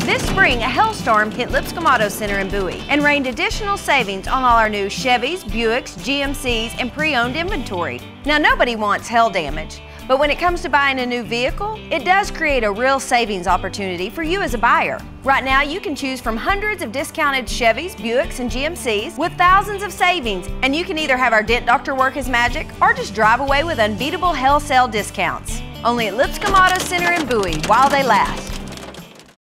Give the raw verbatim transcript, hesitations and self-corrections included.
This spring, a hailstorm hit Lipscomb Auto Center in Bowie and rained additional savings on all our new Chevys, Buicks, G M Cs, and pre-owned inventory. Now, nobody wants hail damage, but when it comes to buying a new vehicle, it does create a real savings opportunity for you as a buyer. Right now, you can choose from hundreds of discounted Chevys, Buicks, and G M Cs with thousands of savings, and you can either have our Dent Doctor work his magic or just drive away with unbeatable hail sale discounts. Only at Lipscomb Auto Center in Bowie while they last.